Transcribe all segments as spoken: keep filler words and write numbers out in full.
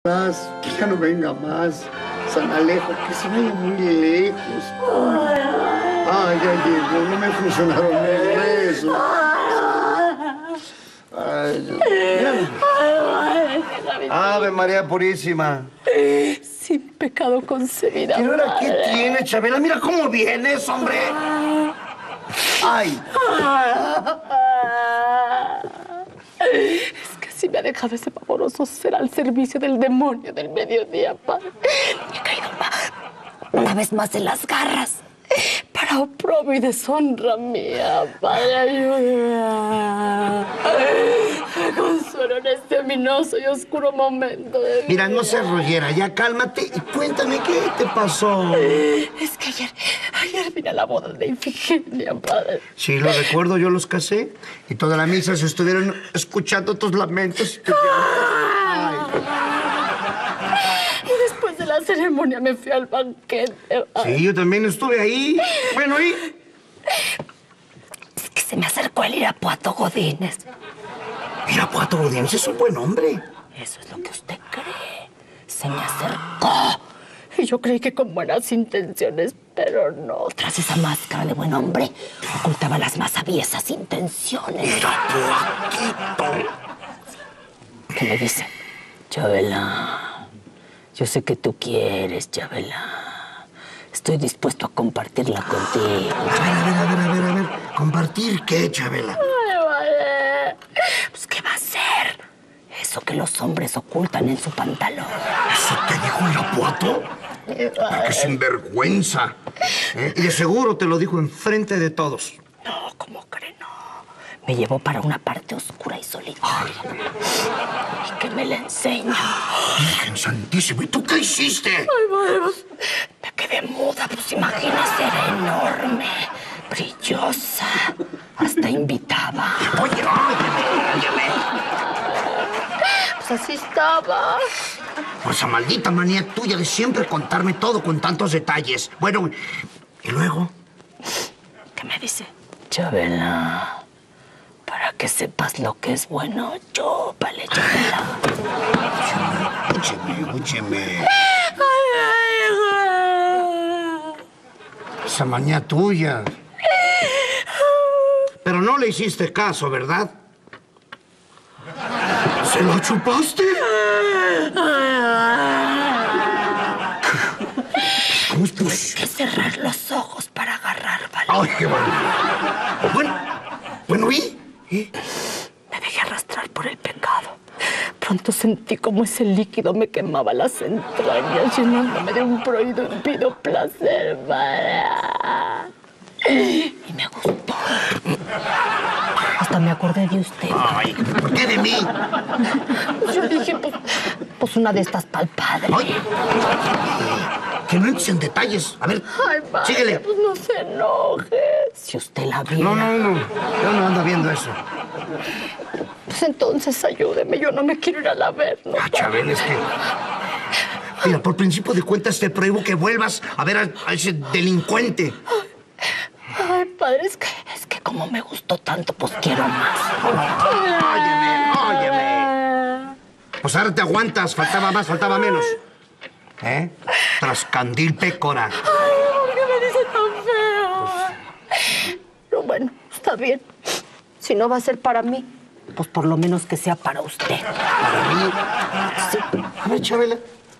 más, que ya no venga más. San Alejo, que se vaya muy lejos. Ay, ya llegó, no me funcionaron el rezo. Ay, Dios mío. Ave María Purísima. Sin pecado concebida. ¿Pero ahora qué tiene, Chabela? Mira cómo vienes, hombre. Ay. Es que si me ha dejado ese pavoroso ser al servicio del demonio del mediodía, padre. Me he caído una vez más en las garras. Para oprobio y deshonra mía, padre, ayúdame. Me consuelo en este ominoso y oscuro momento de mi Mira, no vida. seas rollera, ya cálmate y cuéntame qué te pasó. Es que ayer, ayer vine a la boda de Ifigenia, padre. Sí, lo recuerdo, yo los casé y toda la misa se estuvieron escuchando tus lamentos y tus llantos. Y después de la ceremonia me fui al banquete. Sí, yo también estuve ahí. Bueno, ¿y? Es que se me acercó el Irapuato Godínez. Irapuato Godínez es un buen hombre. Eso es lo que usted cree. Se me acercó. Y yo creí que con buenas intenciones, pero no. Tras esa máscara de buen hombre, ocultaba las más aviesas intenciones. Irapuatito. ¿Qué me dice? Chabela, yo sé que tú quieres, Chabela. Estoy dispuesto a compartirla contigo. A ver, a ver, a ver, a ver, a ver. ¿Compartir qué, Chabela? Ay, vale. Pues, ¿qué va a ser? Eso que los hombres ocultan en su pantalón. ¿Eso te dijo Irapuato? ¡Qué sinvergüenza! ¿Eh? Y de seguro te lo dijo enfrente de todos. No, ¿cómo cree? No. Me llevó para una parte oscura y solitaria. Y que me la enseña. Virgen Santísima, ¿y tú qué hiciste? Ay, madre, pues, me quedé muda, pues imagínese, era enorme, brillosa, hasta invitaba. Oye, óyeme, óyeme. Pues así estaba. Por esa maldita manía tuya de siempre contarme todo con tantos detalles. Bueno, ¿y luego? ¿Qué me dice? Chabela, para que sepas lo que es bueno, yo, vale, Chabela. Óyeme, óyeme. Esa manía tuya. Pero no le hiciste caso, ¿verdad? ¿Se lo chupaste? ¿Cómo es Hay posible? que cerrar los ojos para agarrar, vale. ¡Ay, qué bueno! Bueno, bueno, ¿y? ¿Y? Me dejé arrastrar por el pecado. Pronto sentí como ese líquido me quemaba las entrañas, llenándome de un prohibido placer, vale. Y me gustó. Hasta me acordé de usted. Ay, ¿por qué de mí? Pues yo dije, pues, pues una de estas pa'l padre. Oye, que no entres en detalles. A ver, Ay, padre, síguele. pues no se enoje. Si usted la viera. No, no, no. Yo no ando viendo eso. Pues entonces ayúdeme. Yo no me quiero ir a la ver, ¿no? Ah, Chabel, es que... Mira, por principio de cuentas te prohíbo que vuelvas a ver a, a ese delincuente. Ay, padre, es que, es que como me gustó tanto, pues quiero más. Óyeme, óyeme. Pues ahora te aguantas. Faltaba más, faltaba menos. ¿Eh? Trascandil Pécora. Ay, ¿por qué me dice tan feo? Pero bueno, está bien. Si no va a ser para mí, pues por lo menos que sea para usted. Para mí... Sí. A ver, Chabela.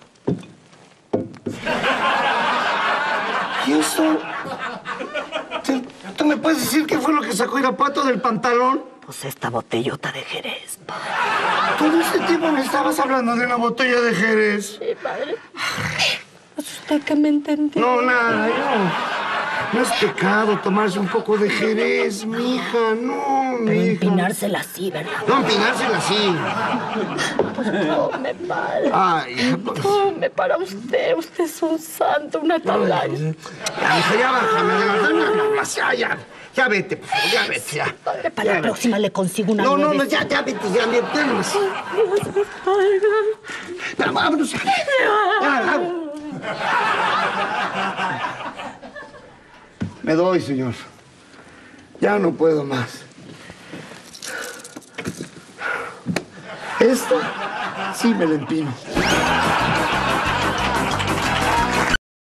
¿Y eso? ¿Tú, tú me puedes decir qué fue lo que sacó Irapuato del pantalón? Pues esta botellota de Jerez, padre. Todo este tiempo me estabas hablando de una botella de Jerez. Sí, padre. Pues usted que me entendió. No, nada, yo... No es pecado tomarse un poco de Jerez, mija, no, Pero mija. empinársela así, ¿verdad? No, empinársela así. Pues tome, padre. Ay, pues... Tome para usted. Usted es un santo, una atalaya. Ya, hija, ya bájame de las manos, ya, ya. Ya vete, por favor, ya vete, ya. Padre, para Ya la vete. próxima le consigo una No, no, no, nuevecita. ya, ya vete, ya vete. Ya, vámonos. Ya, ya. Me doy, señor. Ya no puedo más. Esto sí me lo empino.